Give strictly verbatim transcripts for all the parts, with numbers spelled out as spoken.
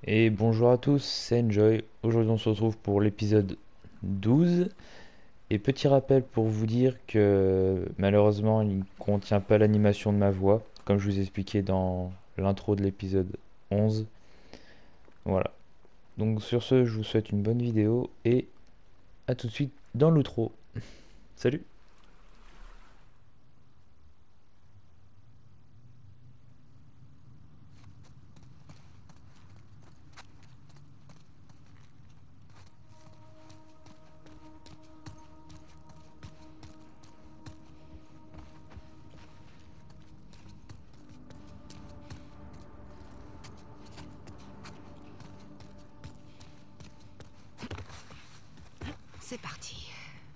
Et bonjour à tous, c'est Enjoy. Aujourd'hui on se retrouve pour l'épisode douze. Et petit rappel pour vous dire que malheureusement il ne contient pas l'animation de ma voix, comme je vous ai expliqué dans l'intro de l'épisode onze. Voilà. Donc sur ce, je vous souhaite une bonne vidéo et à tout de suite dans l'outro. Salut. C'est parti.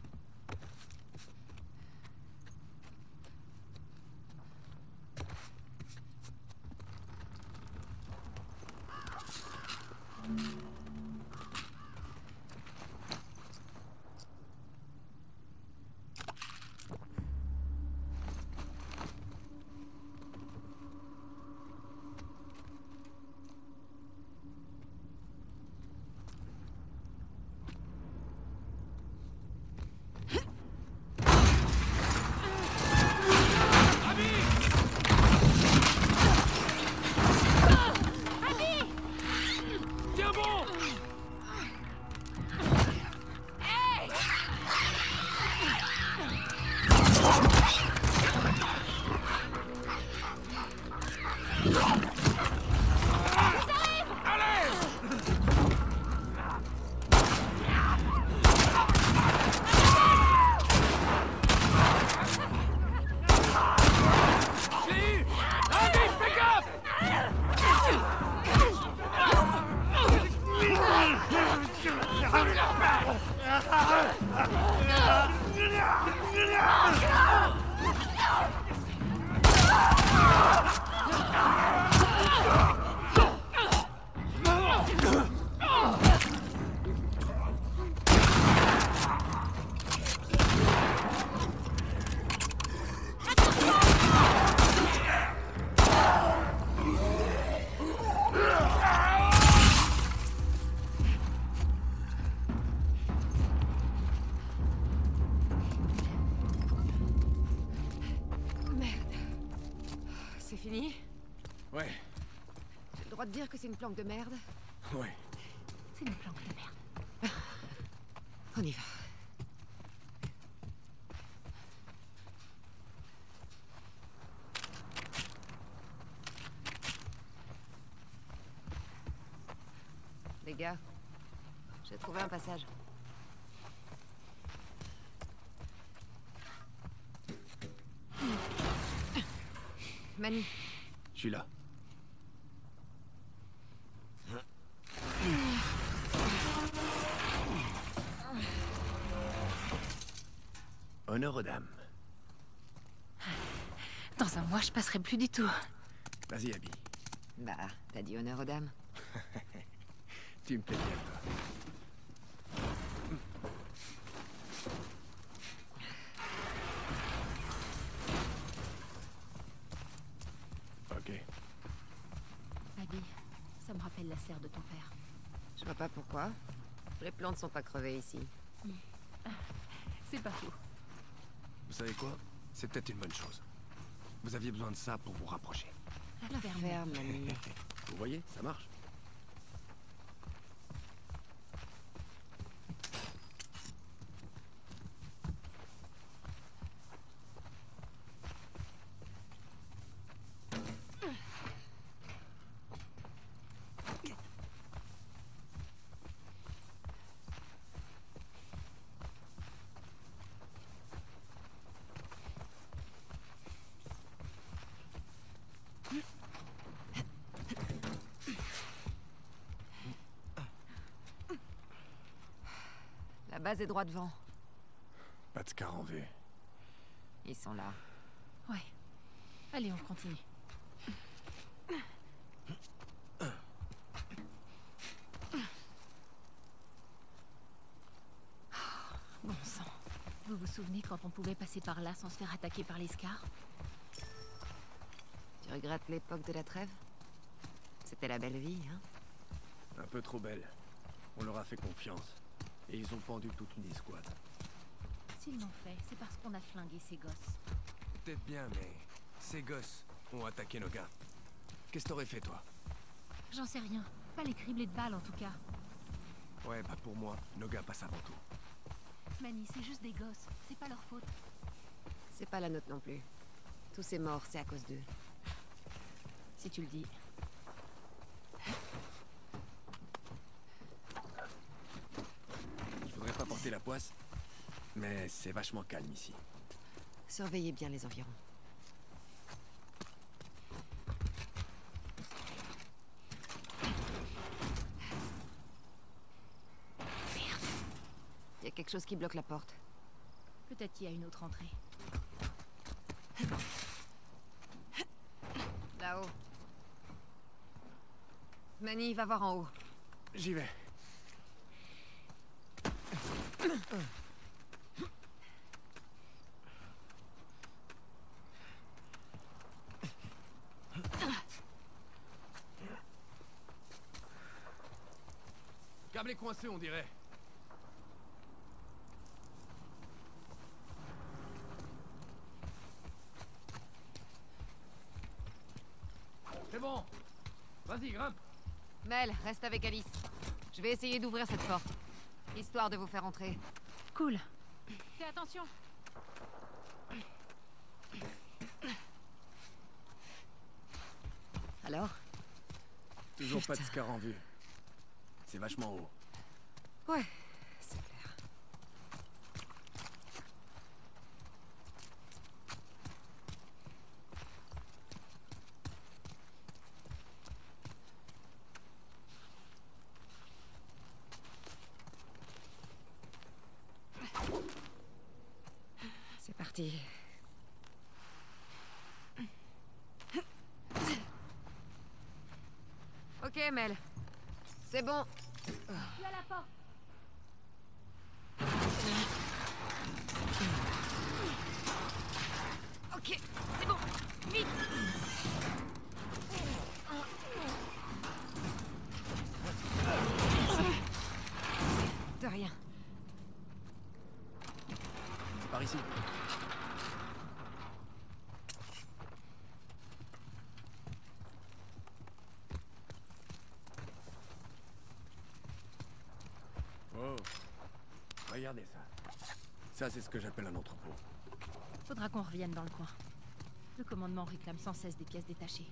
Tiens bon! Je l'ai eu! Abby, fais gaffe! Merde. C'est fini? Ouais, J'ai le droit de dire que c'est une planque de merde? ouais. C'est une planque de merde. On y va. Les gars, j'ai trouvé un passage. Manu, Je suis là. Honneur aux dames. Dans un mois, je passerai plus du tout. Vas-y, Abby. bah, t'as dit honneur aux dames. Tu me plais bien, toi. Ok. Abby, ça me rappelle la serre de ton père. Je vois pas pourquoi. Les plantes sont pas crevées ici. C'est pas faux. Vous savez quoi? C'est peut-être une bonne chose. Vous aviez besoin de ça pour vous rapprocher. La ferme. Ferme, Manu. Vous voyez, ça marche. La base est droit devant. Pas de scar en vue. Ils sont là. Ouais. Allez, on continue. Bon sang. Vous vous souvenez quand on pouvait passer par là sans se faire attaquer par les scars? Tu regrettes l'époque de la trêve? C'était la belle vie, hein? Un peu trop belle. On leur a fait confiance. Et ils ont pendu toute une escouade. S'ils l'ont fait, c'est parce qu'on a flingué ces gosses. Peut-être bien, mais... Ces gosses ont attaqué nos gars. Qu'est-ce que t'aurais fait, toi? J'en sais rien. Pas les criblés de balles, en tout cas. Ouais, bah pour moi, nos gars passent avant tout. Manny, c'est juste des gosses. C'est pas leur faute. C'est pas la nôtre non plus. Tous ces morts, c'est à cause d'eux. Si tu le dis. Je voudrais pas porter la poisse, mais c'est vachement calme ici. Surveillez bien les environs. Merde. Il y a quelque chose qui bloque la porte. Peut-être qu'il y a une autre entrée. Là-haut. Manny, va voir en haut. J'y vais. Câble est coincé, on dirait. C'est bon. Vas-y, grimpe. Mel, reste avec Alice. Je vais essayer d'ouvrir cette porte. Histoire de vous faire entrer. Cool. Fais attention. Alors? Toujours pas de Putain. scar en vue. C'est vachement haut. Ouais, c'est clair. C'est parti. Ok, Mel. C'est bon. Tu as la porte. Ok, c'est bon. Vite. De rien. C'est par ici. Oh. Regardez ça. Ça, c'est ce que j'appelle un entrepôt. Faudra qu'on revienne dans le coin. Le commandement réclame sans cesse des pièces détachées.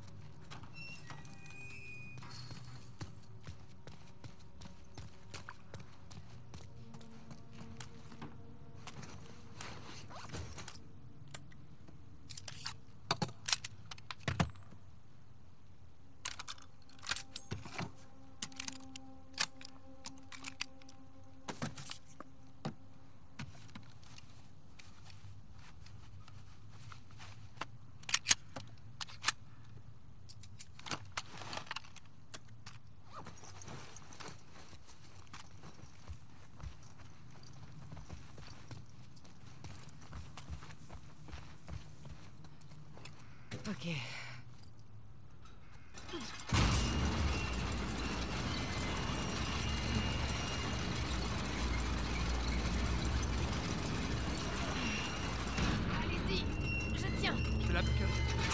Ok. Allez-y. Je tiens. Je fais la pique.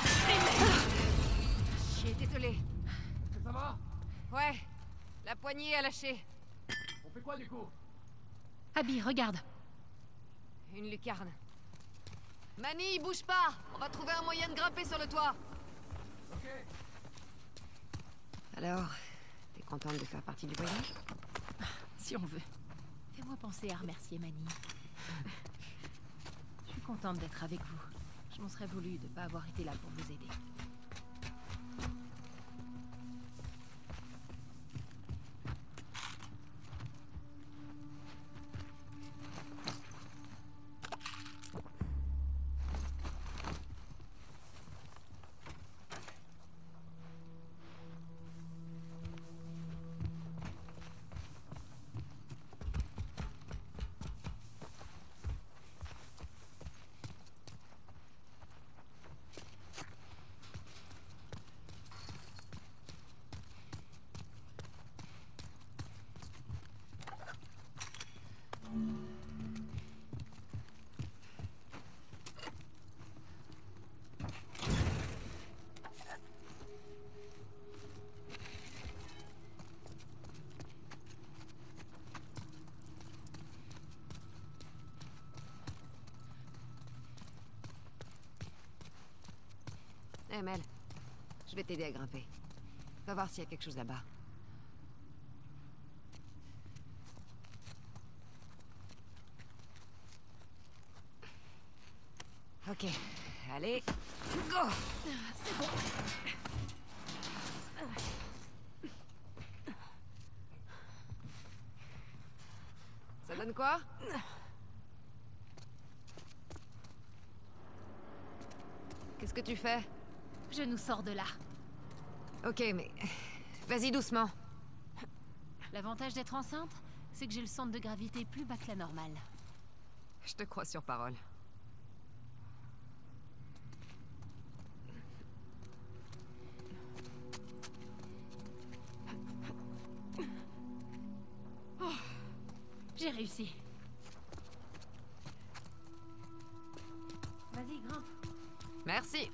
Chier, désolé. Est-ce que ça va? Ouais. La poignée a lâché. On fait quoi du coup? Abby, regarde. Une lucarne. Manny, bouge pas. On va trouver un moyen de grimper sur le toit. Ok. Alors, t'es contente de faire partie du voyage? Si on veut. Fais-moi penser à remercier Manny. Je suis contente d'être avec vous. Je m'en serais voulu de pas avoir été là pour vous aider. Eh Mel, je vais t'aider à grimper. Va voir s'il y a quelque chose là-bas. Ok, allez, go! C'est bon. Ça donne quoi? Qu'est-ce que tu fais? Je nous sors de là. Ok, mais... Vas-y doucement. L'avantage d'être enceinte, c'est que j'ai le centre de gravité plus bas que la normale. Je te crois sur parole. J'ai réussi. Vas-y, grimpe. Merci.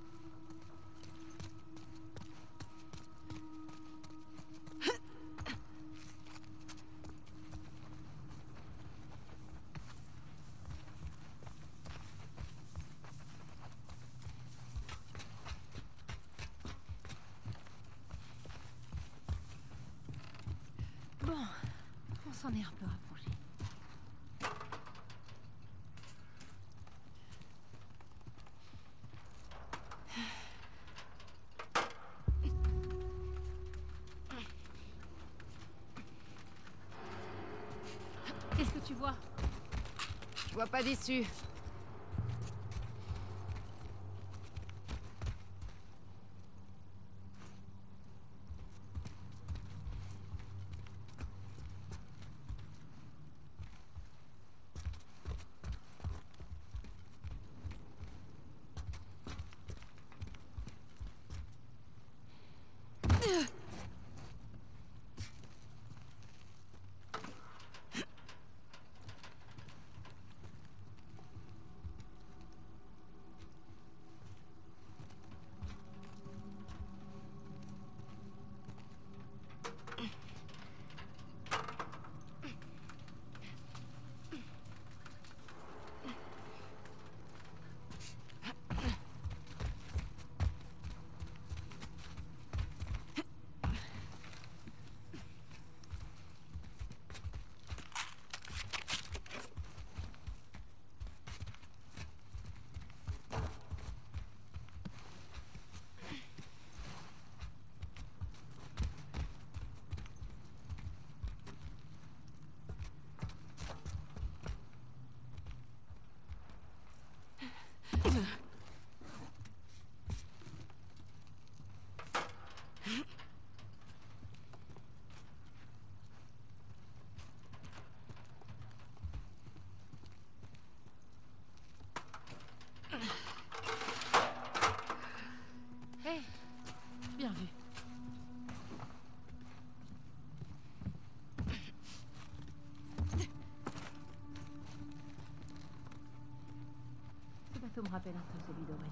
Bon, on s'en est un peu rapproché. Qu'est-ce que tu vois? Je vois pas d'issue. Hé, bien vu. Ce bateau me rappelle un peu celui d'Owen.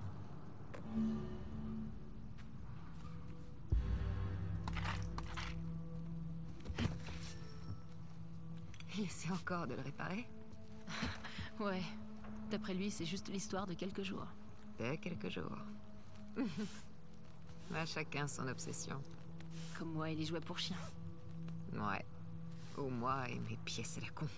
Il essaie encore de le réparer. Ouais. D'après lui, c'est juste l'histoire de quelques jours. De quelques jours. À chacun son obsession. Comme moi et les jouets pour chiens. Ouais. Ou moi et mes pièces à la con.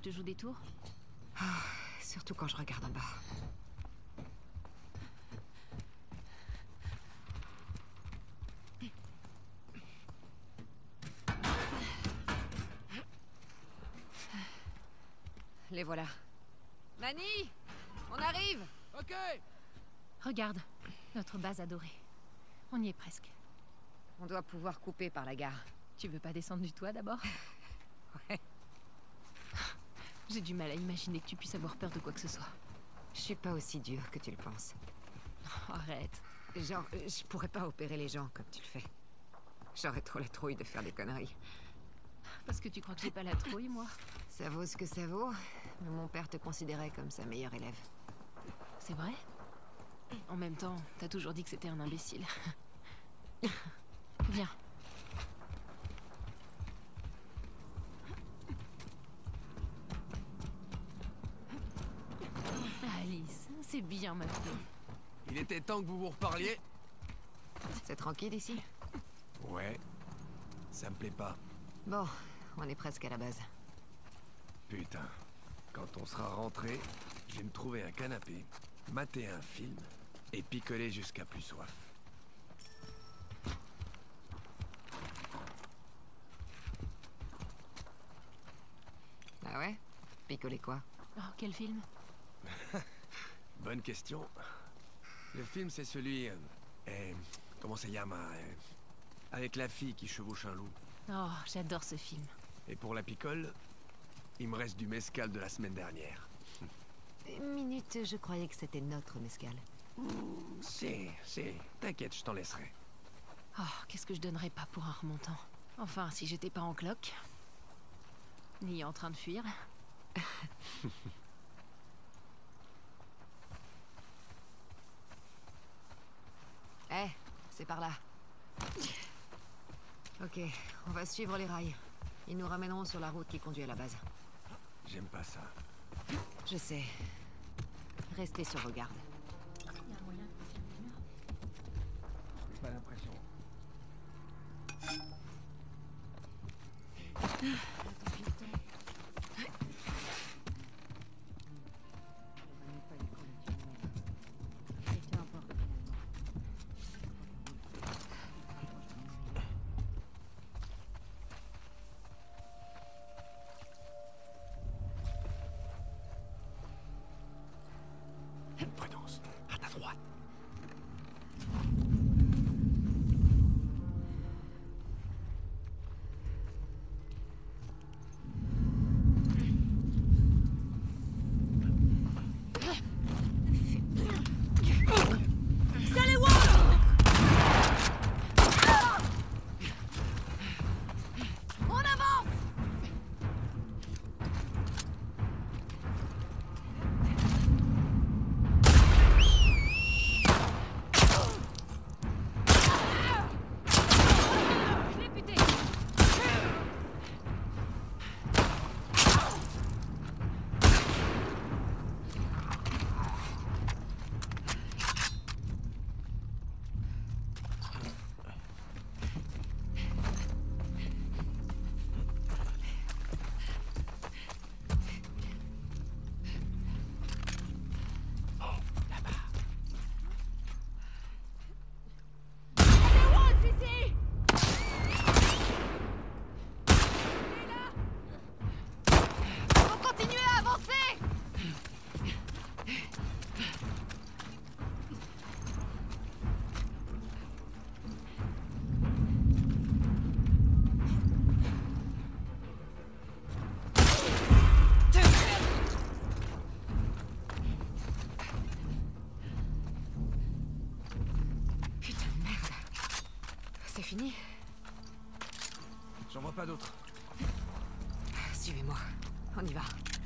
je te joue des tours? Surtout quand je regarde en bas. Les voilà. Manny, on arrive. Ok. Regarde, notre base adorée. On y est presque. On doit pouvoir couper par la gare. Tu veux pas descendre du toit d'abord? Ouais. J'ai du mal à imaginer que tu puisses avoir peur de quoi que ce soit. Je suis pas aussi dur que tu le penses. Oh, arrête. Genre, je pourrais pas opérer les gens comme tu le fais. J'aurais trop la trouille de faire des conneries. Parce que tu crois que j'ai pas la trouille, moi? Ça vaut ce que ça vaut, mais mon père te considérait comme sa meilleure élève. C'est vrai? En même temps, t'as toujours dit que c'était un imbécile. Viens. Alice, c'est bien ma fille. Il était temps que vous vous reparliez. C'est tranquille ici? Ouais. Ça me plaît pas. Bon, on est presque à la base. Putain. Quand on sera rentré, je vais me trouver un canapé, mater un film et picoler jusqu'à plus soif. Ah ouais? Picoler quoi? Oh, quel film? Bonne question. Le film, c'est celui... Euh, eh, comment ça llama euh, avec la fille qui chevauche un loup. Oh, j'adore ce film. Et pour la picole, il me reste du mezcal de la semaine dernière. Une minute, je croyais que c'était notre mescal. Si, si. T'inquiète, je t'en laisserai. Oh, qu'est-ce que je donnerais pas pour un remontant. Enfin, si j'étais pas en cloque. Ni en train de fuir. Eh, c'est par là. Ok, on va suivre les rails. Ils nous ramèneront sur la route qui conduit à la base. J'aime pas ça. Je sais. Restez sur vos gardes. J'ai pas l'impression. Prudence, à ta droite. Fini? J'en vois pas d'autres. Suivez-moi. On y va.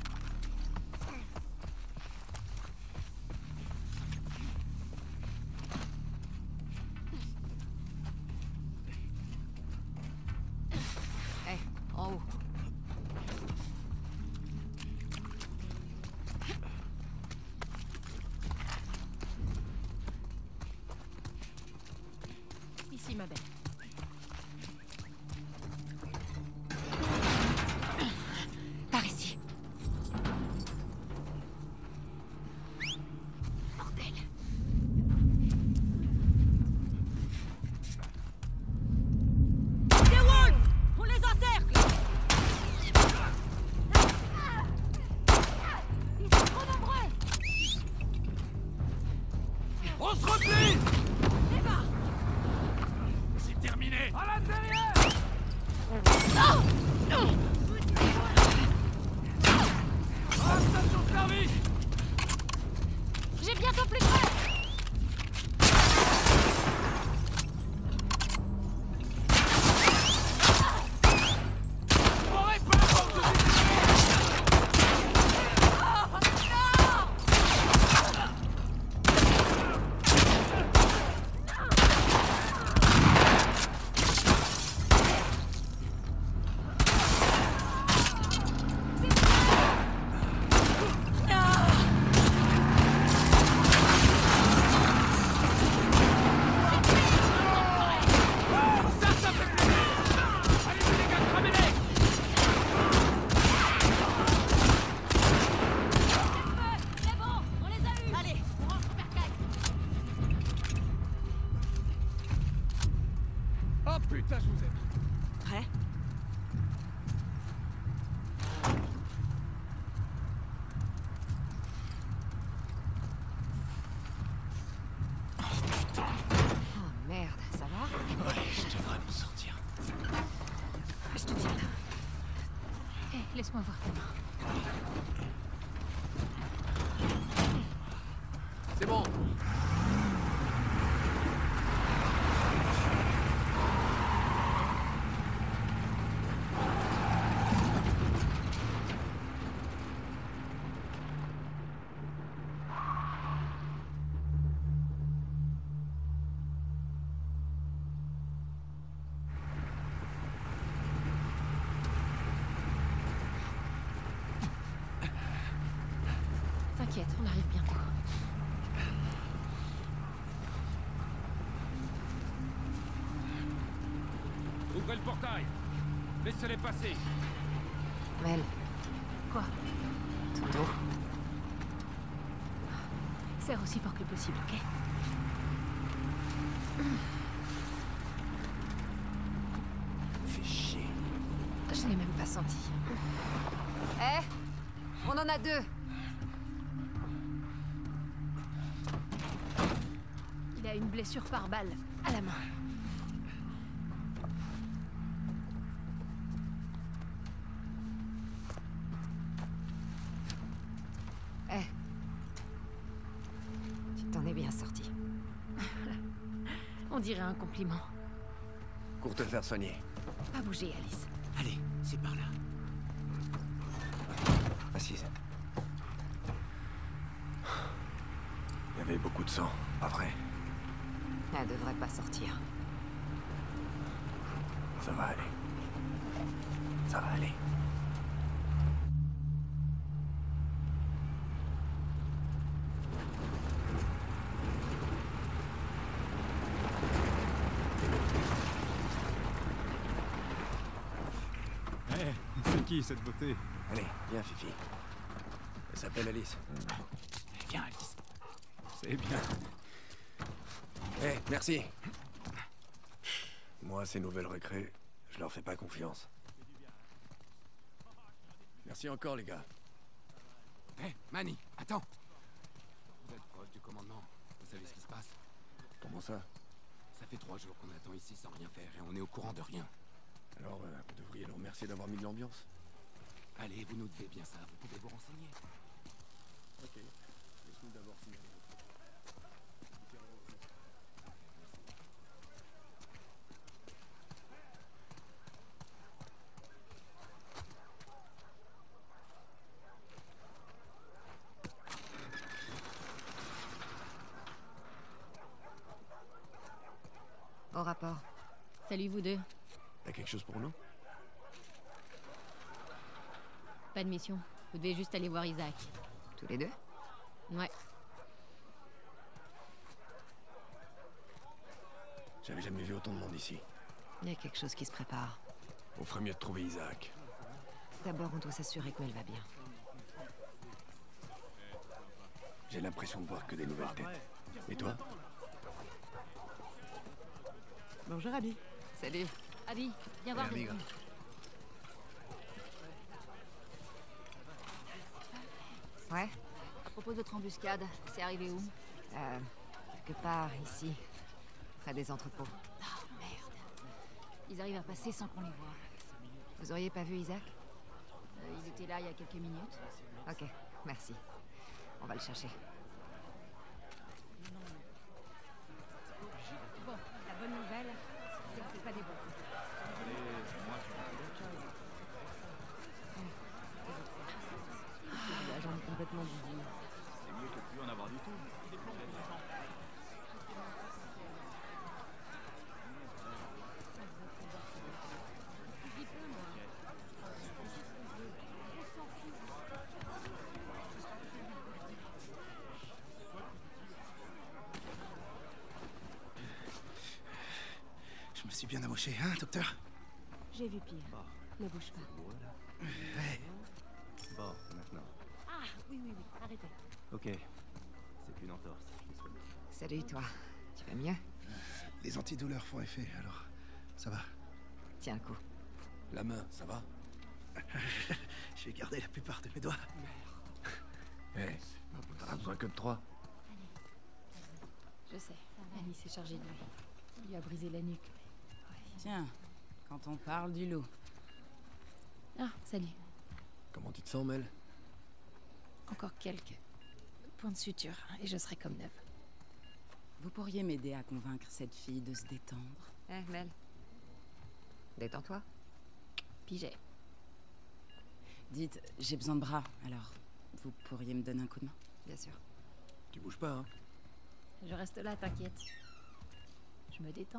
Eh, en haut. Ici, ma belle. Par ici. On se replie! Eva! C'est terminé! À l'intérieur! À la station de service! J'ai bientôt plus de feu. M'aurais pas encore de ça, ça fait plaisir! Allez, les gars, cramez-les! C'est bon, on les a eus. Allez, on rentre au bercail. Oh putain, je vous aime! Prêt? Oh merde, ça va? Ouais, je devrais m'en sortir. Je te tiens là. Hé, laisse-moi voir tes mains. C'est bon! T'inquiète, on arrive bientôt. Ouvrez le portail! Laissez-les passer! Mel, Quoi? ton dos. Serre aussi fort que possible, ok? Fais chier. Je l'ai même pas senti. Eh, on en a deux. Il a une blessure par balle à la main. Eh, tu t'en es bien sorti. On dirait un compliment. Pour te faire soigner. Pas bouger, Alice. Allez, c'est par là. Assise. Il y avait beaucoup de sang, pas vrai? Elle devrait pas sortir. Ça va aller. Ça va aller. Eh, c'est qui cette beauté? Allez, viens, Fifi. Elle s'appelle Alice. Viens, Alice. C'est bien. Eh, merci. Moi, ces nouvelles recrues, je leur fais pas confiance. Merci encore, les gars. Hé, Manny, attends! Vous êtes proche du commandement. Vous savez ce qui se passe? Comment ça? Ça fait trois jours qu'on attend ici sans rien faire et on est au courant de rien. Alors, euh, vous devriez nous remercier d'avoir mis de l'ambiance. Allez, vous nous devez bien ça, vous pouvez vous renseigner. Ok. Laisse-nous d'abord signaler. Au rapport. Salut vous deux. T'as quelque chose pour nous? Pas de mission. Vous devez juste aller voir Isaac. Tous les deux? Ouais. J'avais jamais vu autant de monde ici. Il y a quelque chose qui se prépare. On ferait mieux de trouver Isaac. D'abord, on doit s'assurer que Mel va bien. J'ai l'impression de voir que des nouvelles têtes. Et toi? Bonjour Abby. Salut. Abby, viens voir. Abby, Delphine. Ouais? À propos de votre embuscade, c'est arrivé où? Euh, Quelque part, ici. Près des entrepôts. Ah, merde. Ils arrivent à passer sans qu'on les voie. Vous auriez pas vu Isaac? Euh, ils étaient là il y a quelques minutes. Ok, merci. On va le chercher. Bon, la bonne nouvelle, c'est que c'est pas des bons. La jambe complètement bousillée. C'est mieux que plus en avoir du tout. Je me suis bien amoché, hein, docteur? J'ai vu pire. Ne bouge pas. Ouais. Bon, maintenant. Ah, oui, oui, oui, arrêtez. Ok. C'est plus une entorse. Je l'ai soigné. Salut, toi. Tu vas mieux? Les antidouleurs font effet, alors ça va. Tiens le coup. La main, ça va? J'ai gardé la plupart de mes doigts. Eh, t'en as besoin que de trois. Je sais. Annie s'est chargée de lui. Il lui a brisé la nuque. Tiens, quand on parle du loup. Ah, salut. Comment tu te sens, Mel? Encore quelques points de suture et je serai comme neuve. Vous pourriez m'aider à convaincre cette fille de se détendre? Eh, Mel. Détends-toi. Pigé. Dites, j'ai besoin de bras, alors vous pourriez me donner un coup de main? Bien sûr. Tu bouges pas, hein? Je reste là, t'inquiète. Je me détends.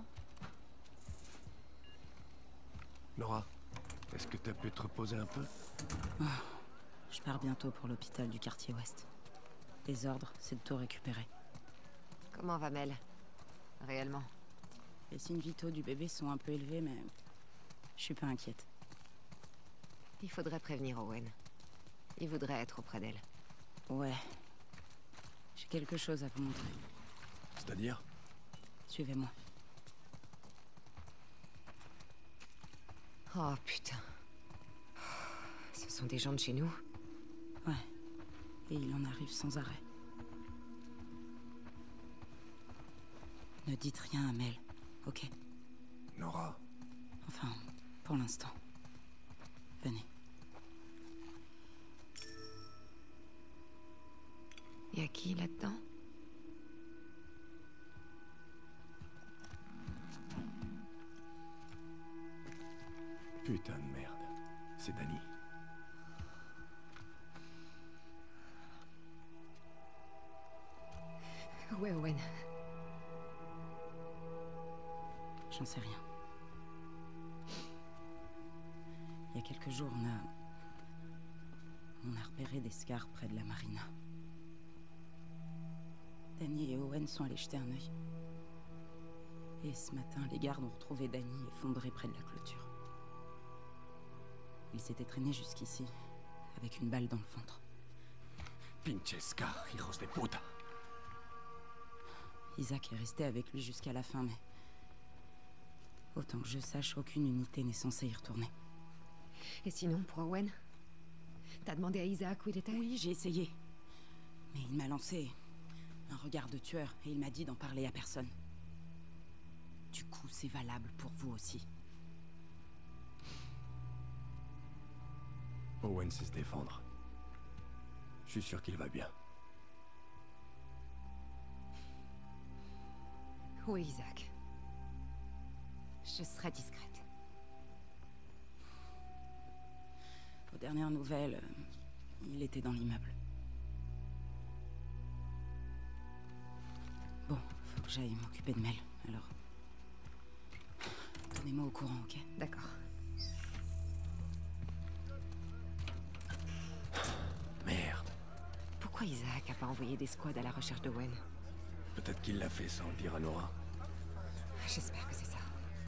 Nora, est-ce que t'as pu te reposer un peu? Je pars bientôt pour l'hôpital du quartier ouest. Les ordres, c'est de tout récupérer. Comment va Mel? Réellement? Les signes vitaux du bébé sont un peu élevés, mais je suis pas inquiète. Il faudrait prévenir Owen. Il voudrait être auprès d'elle. Ouais. J'ai quelque chose à vous montrer. C'est-à-dire? Suivez-moi. Oh putain. Ce sont des gens de chez nous? Ouais. Et il en arrive sans arrêt. Ne dites rien à Mel, ok? Nora, Enfin, pour l'instant. Venez. Y a qui là-dedans? putain de merde. C'est Danny. Où est Owen? J'en sais rien. Il y a quelques jours, on a... On a repéré des scars près de la marina. Danny et Owen sont allés jeter un œil. Et ce matin, les gardes ont retrouvé Danny effondré près de la clôture. Il s'était traîné jusqu'ici, avec une balle dans le ventre. Pinches scar, hijos de puta. Isaac est resté avec lui jusqu'à la fin, mais... Autant que je sache, aucune unité n'est censée y retourner. Et sinon, pour Owen? T'as demandé à Isaac où il était? Oui, j'ai essayé. Mais il m'a lancé un regard de tueur et il m'a dit d'en parler à personne. Du coup, c'est valable pour vous aussi. Owen sait se défendre. Je suis sûr qu'il va bien. Oui, Isaac. Je serai discrète. Aux dernières nouvelles, euh, il était dans l'immeuble. Bon, faut que j'aille m'occuper de Mel, alors... Tenez-moi au courant, ok? D'accord. Merde. Pourquoi Isaac a pas envoyé des squads à la recherche d'Owen? Peut-être qu'il l'a fait sans le dire à Nora. J'espère que c'est ça.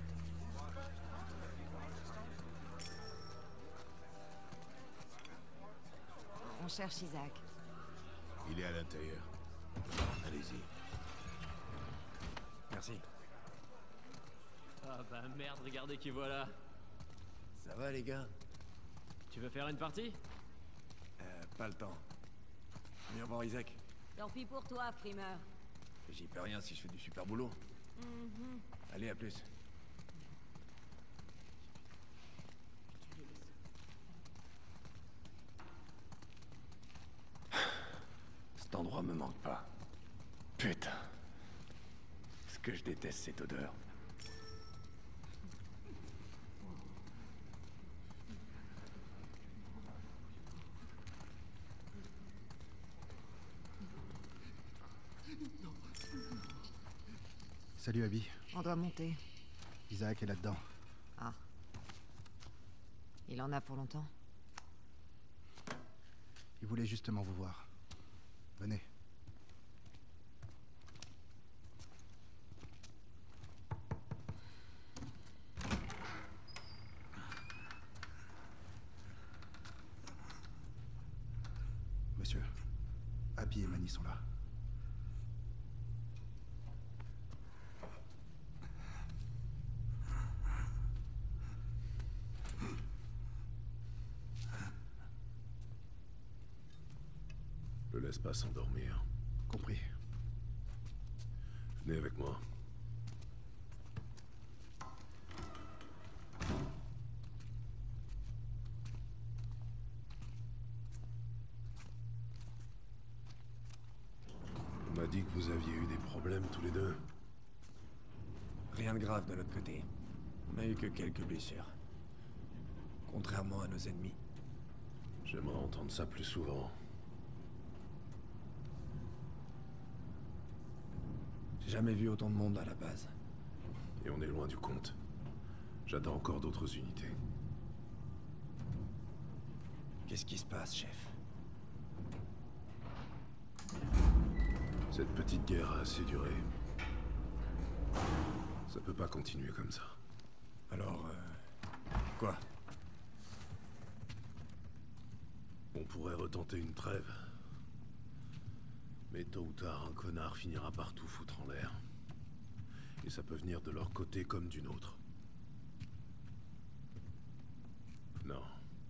On cherche Isaac. Il est à l'intérieur. Allez-y. Merci. Ah bah merde, regardez qui voilà. Ça va les gars? Tu veux faire une partie? Euh, pas le temps. Viens voir Isaac. Tant pis pour toi, primeur. J'y peux rien si je fais du super boulot. Mhm. Allez, à plus. Cet endroit me manque pas. Putain. Ce que je déteste cette odeur. Salut Abby. On doit monter. Isaac est là-dedans. Ah. Il en a pour longtemps? Il voulait justement vous voir. Venez. Monsieur, Abby et Manny sont là. Le laisse pas s'endormir. Compris. Venez avec moi. On m'a dit que vous aviez eu des problèmes tous les deux. Rien de grave de notre côté. On a eu que quelques blessures. Contrairement à nos ennemis. J'aimerais entendre ça plus souvent. J'ai jamais vu autant de monde à la base. Et on est loin du compte. J'attends encore d'autres unités. Qu'est-ce qui se passe, chef? Cette petite guerre a assez duré. Ça peut pas continuer comme ça. Alors, euh... quoi? On pourrait retenter une trêve. Mais tôt ou tard, un connard finira par tout foutre en l'air. Et ça peut venir de leur côté comme d'une autre. Non.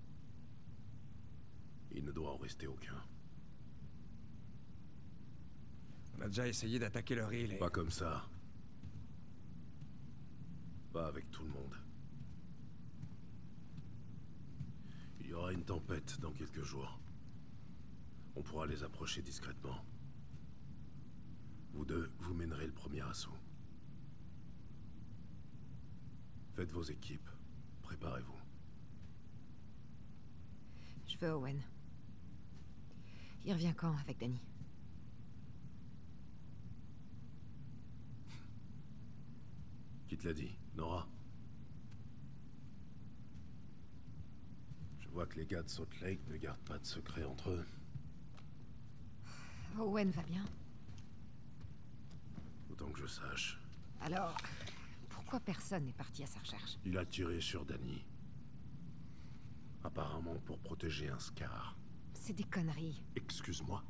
Il ne doit en rester aucun. On a déjà essayé d'attaquer leur île et... Pas comme ça. Pas avec tout le monde. Il y aura une tempête dans quelques jours. On pourra les approcher discrètement. Vous deux, vous mènerez le premier assaut. Faites vos équipes. Préparez-vous. Je veux Owen. Il revient quand avec Danny? Qui te l'a dit, Nora? Je vois que les gars de Salt Lake ne gardent pas de secret entre eux. Owen va bien. Autant que je sache. Alors, pourquoi personne n'est parti à sa recherche? Il a tiré sur Danny. Apparemment pour protéger un Scar. C'est des conneries. Excuse-moi.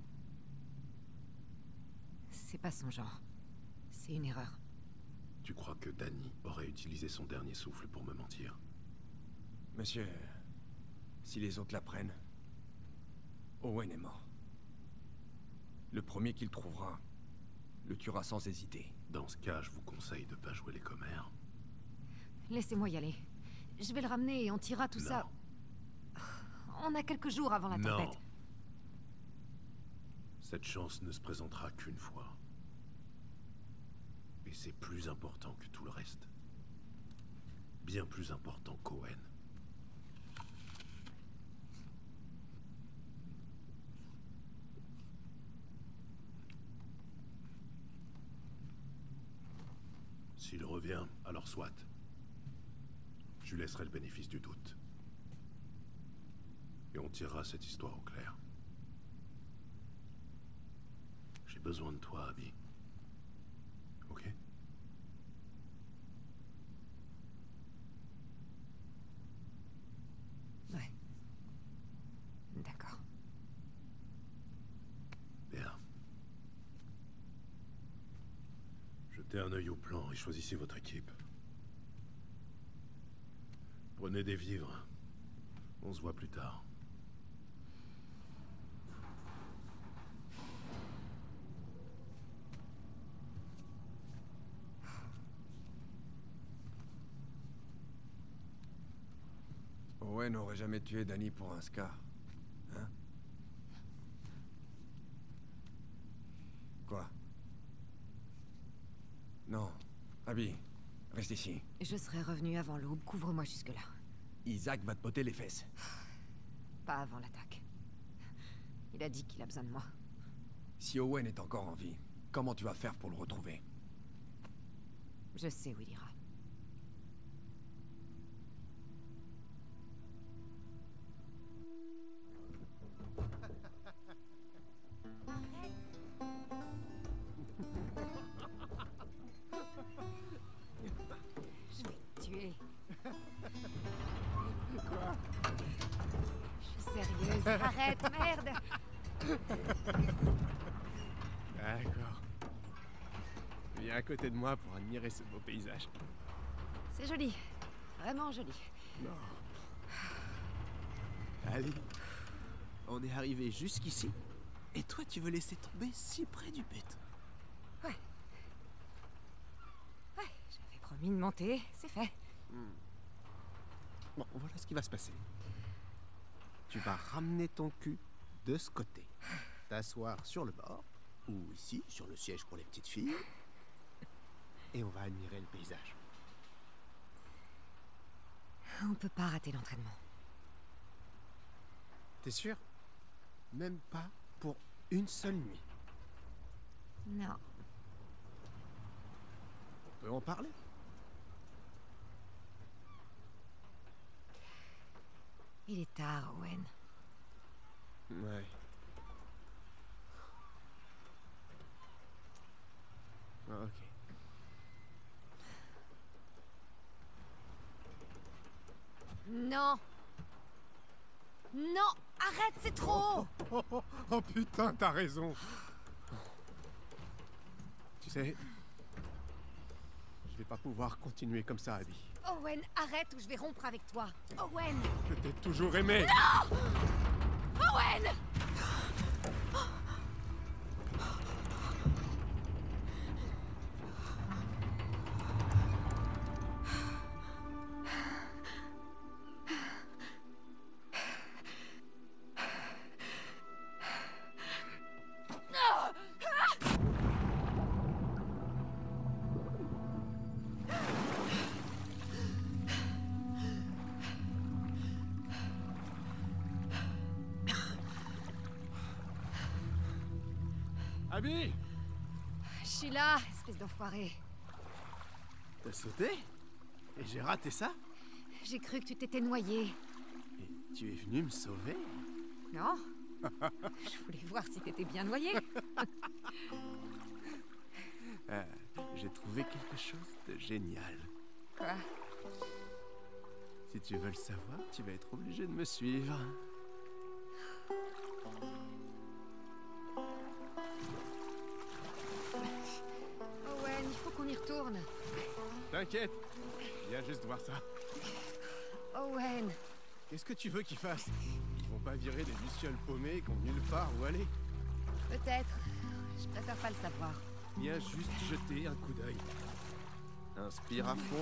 C'est pas son genre. C'est une erreur. Tu crois que Danny aurait utilisé son dernier souffle pour me mentir? Monsieur, si les autres l'apprennent, Owen est mort. Le premier qu'il trouvera le tuera sans hésiter. Dans ce cas, je vous conseille de pas jouer les commères. Laissez-moi y aller. Je vais le ramener et on tirera tout non. ça. On a quelques jours avant la tempête. Non. Cette chance ne se présentera qu'une fois. Et c'est plus important que tout le reste. Bien plus important qu'Owen. S'il revient, alors soit. Je lui laisserai le bénéfice du doute. Et on tirera cette histoire au clair. J'ai besoin de toi, Abby. Ok? Ouais. D'accord. Bien. Jetez un œil au plan et choisissez votre équipe. Prenez des vivres. On se voit plus tard. Owen n'aurait jamais tué Danny pour un scar. Hein? Quoi? Non. Abby, reste ici. Je serai revenu avant l'aube, couvre-moi jusque-là. Isaac va te botter les fesses. Pas avant l'attaque. Il a dit qu'il a besoin de moi. Si Owen est encore en vie, comment tu vas faire pour le retrouver? Je sais où il ira. Je vais te tuer. Quoi? Je suis sérieuse. Arrête, merde. D'accord. Viens à côté de moi pour admirer ce beau paysage. C'est joli. Vraiment joli. Non. Allez. On est arrivé jusqu'ici. Et toi, tu veux laisser tomber si près du but. Ouais. Ouais, j'avais promis de monter. C'est fait. Hmm. Bon, voilà ce qui va se passer. Tu vas ramener ton cul de ce côté. T'asseoir sur le bord. Ou ici, sur le siège pour les petites filles. Et on va admirer le paysage. On peut pas rater l'entraînement. T'es sûr? Même pas pour une seule nuit. Non. On peut en parler? Il est tard, Owen. Ouais. Ok. Non. Non, arrête, c'est trop. Oh, oh, oh, oh putain, t'as raison. Tu sais, je vais pas pouvoir continuer comme ça, Abby. Owen, arrête ou je vais rompre avec toi. Owen. Je t'ai toujours aimé. Non. Owen. Abby! Je suis là, espèce d'enfoiré. T'as sauté? Et j'ai raté ça? J'ai cru que tu t'étais noyé. Et tu es venu me sauver? Non? Je voulais voir si t'étais bien noyé. euh, j'ai trouvé quelque chose de génial. Quoi? Si tu veux le savoir, tu vas être obligé de me suivre. Owen, il faut qu'on y retourne. T'inquiète, viens juste voir ça. Owen. Qu'est-ce que tu veux qu'ils fassent? Ils vont pas virer des lucioles paumées qui ont nulle part où aller? Peut-être. Je préfère pas le savoir. Viens juste jeter un coup d'œil. Inspire à fond.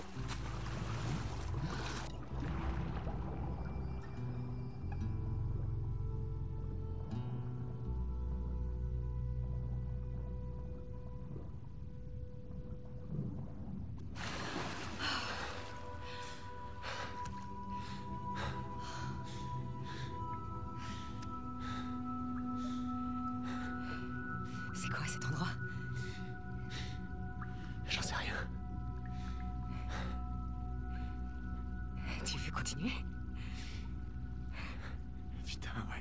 C'est quoi cet endroit? J'en sais rien. Tu veux continuer? Putain, ouais.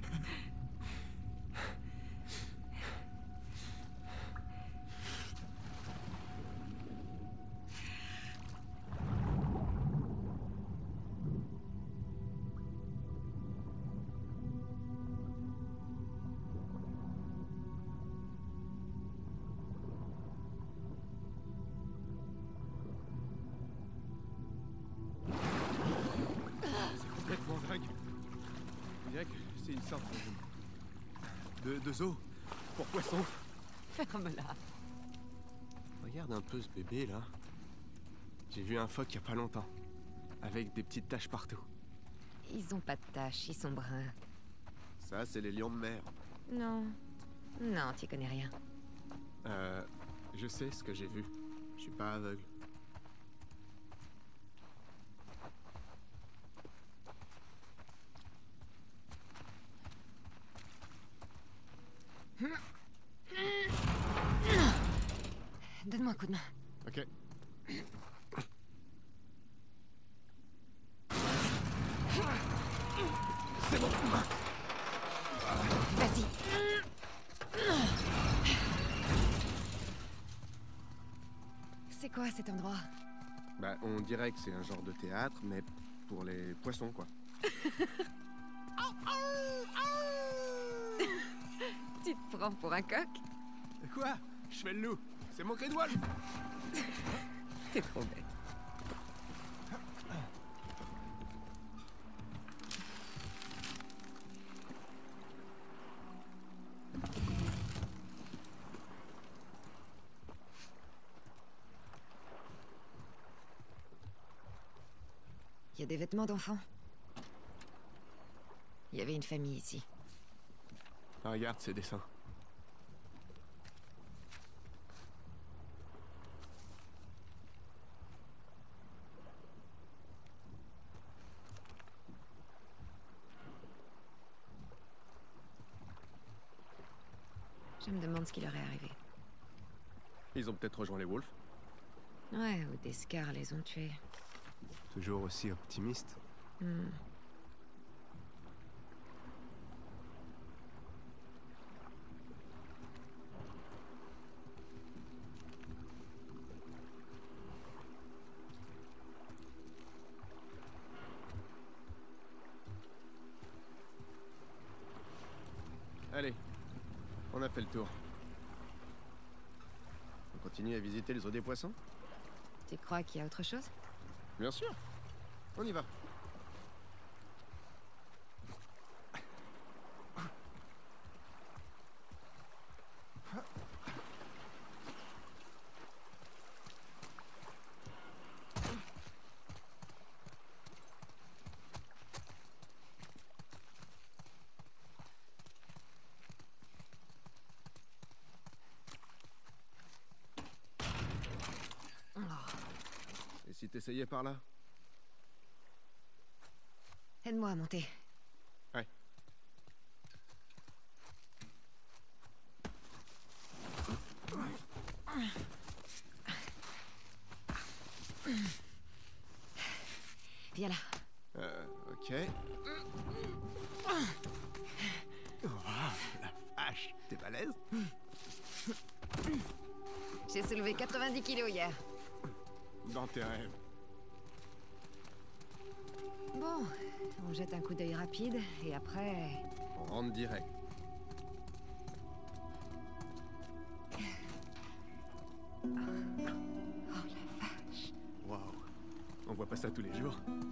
Complètement dingue. On dirait que c'est une sorte de... de, de zoo pour poissons. Ferme-la. Regarde un peu ce bébé là. J'ai vu un phoque il y a pas longtemps, avec des petites taches partout. Ils ont pas de taches, ils sont bruns. Ça, c'est les lions de mer. Non. Non, t'y connais rien. Euh... Je sais ce que j'ai vu. Je suis pas aveugle. Donne-moi un coup de main. Ok. C'est bon. Vas-y. C'est quoi cet endroit? Bah, on dirait que c'est un genre de théâtre, mais pour les poissons, quoi. Tu te prends pour un coq? Quoi? Je fais le loup. C'est mon cri de Wolf. T'es trop bête. Il y a des vêtements d'enfants. Il y avait une famille ici. Regarde ces dessins. Je me demande ce qui leur est arrivé. Ils ont peut-être rejoint les Wolves. Ouais, ou des Scars les ont tués. Toujours aussi optimiste. Hmm. Allez, on a fait le tour. On continue à visiter les eaux des poissons? Tu crois qu'il y a autre chose? Bien sûr. On y va. Et si t'essayais par là? Aide-moi à monter. Ouais. Viens là. Euh, ok. Oh, la vache, t'es balèze? J'ai soulevé quatre-vingt-dix kilos hier. Dans tes rêves. Bon, on jette un coup d'œil rapide et après... On rentre direct. Oh la vache. Waouh. On voit pas ça tous les jours.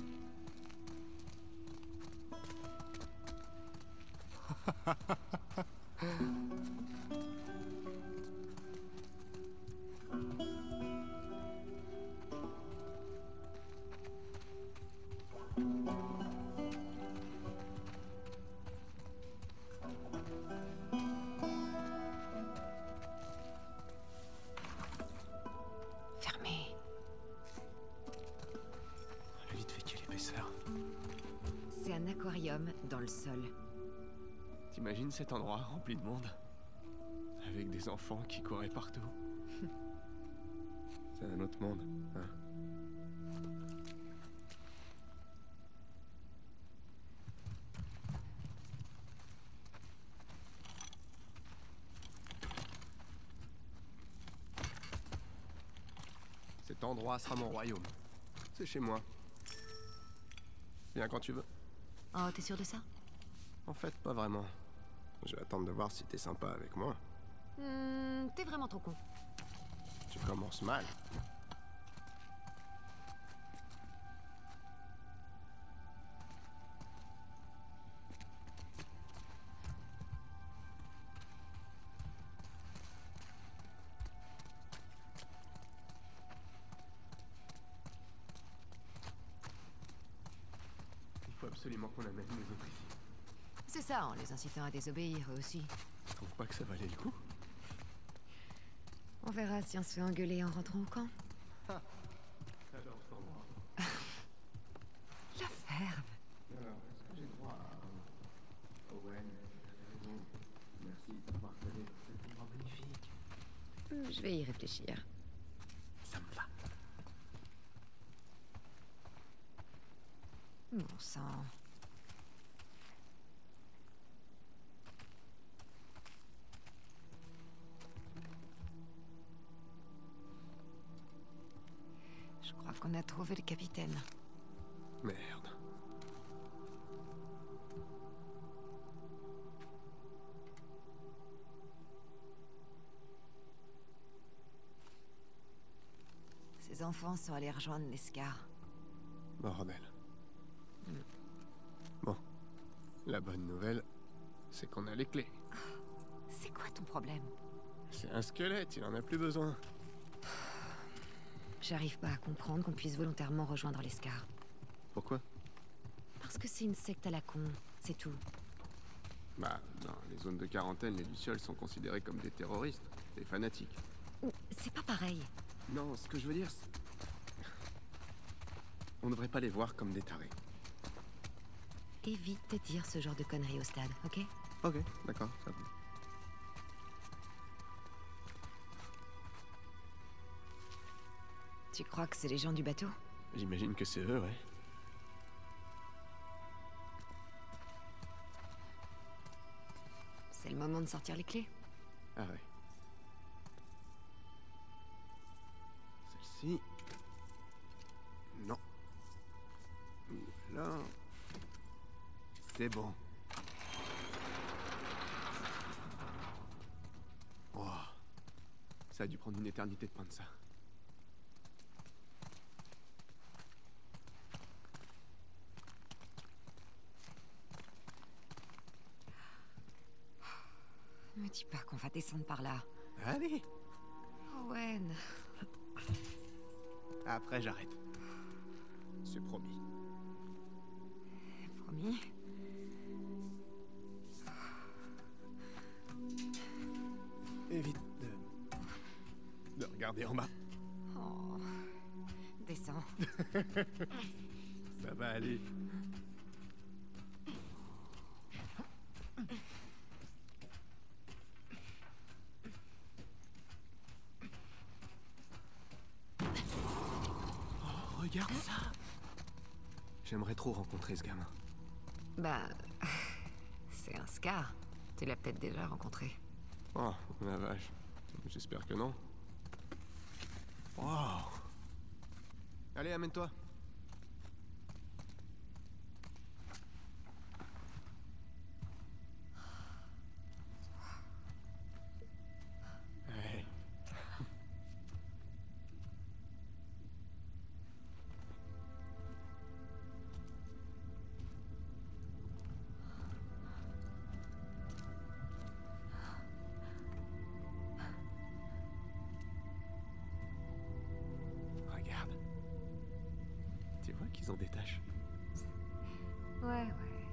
Fermé. Le lit fait quelle épaisseur. C'est un aquarium dans le sol. T'imagines cet endroit rempli de monde? Avec des enfants qui couraient partout. C'est un autre monde, hein. Cet endroit sera mon royaume. C'est chez moi. Viens quand tu veux. Oh, t'es sûr de ça? En fait, pas vraiment. Je vais attendre de voir si t'es sympa avec moi. Hmm, t'es vraiment trop con. Tu commences mal. absolument qu'on amène les autres ici. C'est ça, en les incitant à désobéir, eux aussi. Tu trouves pas que ça valait le coup? On verra si on se fait engueuler en rentrant au camp. Ah. Alors, sans moi. La ferme. Alors, est-ce que j'ai droit à... Owen, raison. Merci d'avoir donné cet endroit magnifique. Hmm, Je vais y réfléchir. Ça me va. Bon sang. Je crois qu'on a trouvé le capitaine. Merde. Ces enfants sont allés rejoindre les Scars. Bordel. Bon. La bonne nouvelle, c'est qu'on a les clés. C'est quoi ton problème? C'est un squelette, il en a plus besoin. J'arrive pas à comprendre qu'on puisse volontairement rejoindre les Scars. Pourquoi? Parce que c'est une secte à la con, c'est tout. Bah, dans les zones de quarantaine, les Lucioles sont considérés comme des terroristes, des fanatiques. C'est pas pareil. Non, ce que je veux dire, c'est... On devrait pas les voir comme des tarés. Évite de dire ce genre de conneries au stade, ok? Ok, d'accord, ça va. Tu crois que c'est les gens du bateau? J'imagine que c'est eux, ouais. C'est le moment de sortir les clés. Ah ouais. Celle-ci... Non. Là... C'est bon. Oh. Ça a dû prendre une éternité de peindre ça. Me dis pas qu'on va descendre par là. Allez. Owen. Après, j'arrête. C'est promis. Promis. Évite de... de regarder en bas. Oh. Descends. Ça va aller. Oh, regarde ça. J'aimerais trop rencontrer ce gamin. Bah... C'est un Scar. Tu l'as peut-être déjà rencontré. Oh, la vache. J'espère que non. Wow. Allez, amène-toi. Ouais. Regarde. Tu vois qu'ils ont des taches. Ouais, ouais.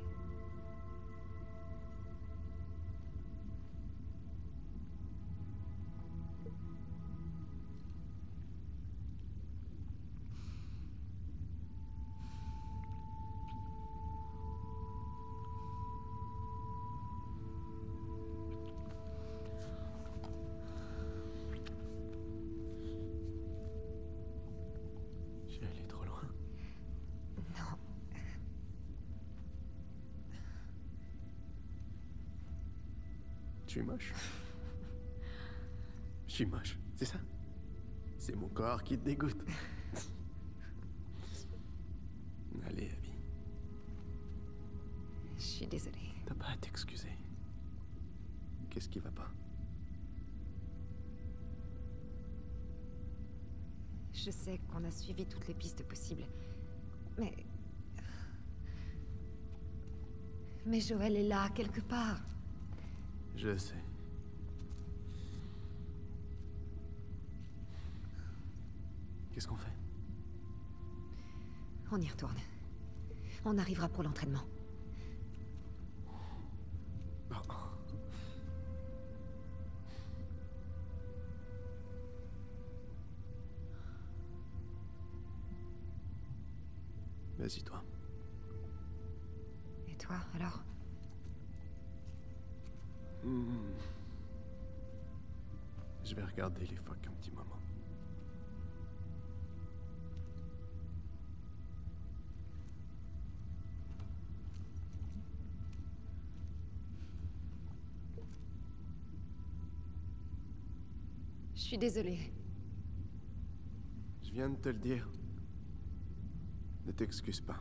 J'ai allé trop loin. Non. Je suis moche. Je suis moche, c'est ça? C'est mon corps qui te dégoûte. Allez, Abby. Je suis désolée. T'as pas à t'excuser. Qu'est-ce qui va pas? Je sais qu'on a suivi toutes les pistes possibles. Mais... Mais Joël est là, quelque part. Je sais. Qu'est-ce qu'on fait? On y retourne. On arrivera pour l'entraînement. Vas-y, toi. Et toi, alors? Hmm. Je vais regarder les phoques un petit moment. Je suis désolée. Je viens de te le dire. Ne t'excuse pas.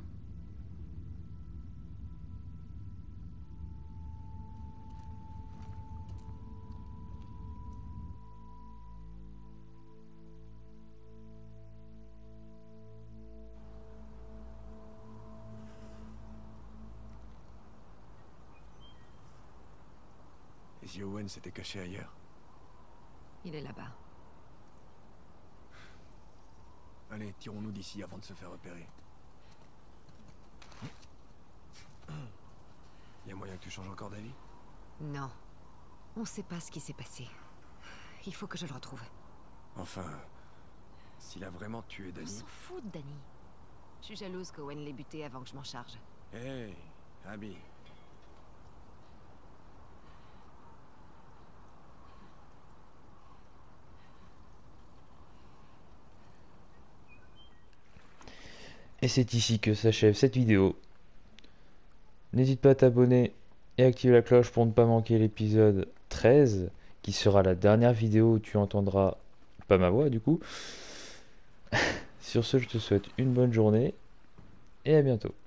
Et si Owen s'était caché ailleurs? Il est là-bas. Allez, tirons-nous d'ici avant de se faire repérer. Y a moyen que tu changes encore d'avis? Non. On sait pas ce qui s'est passé. Il faut que je le retrouve. Enfin, s'il a vraiment tué On Danny... s'en fout de Danny. Je suis jalouse qu'Owen l'ait buté avant que je m'en charge. Hé, hey, Abby. Et c'est ici que s'achève cette vidéo. N'hésite pas à t'abonner et activer la cloche pour ne pas manquer l'épisode treize, qui sera la dernière vidéo où tu entendras pas ma voix du coup. Sur ce, je te souhaite une bonne journée et à bientôt.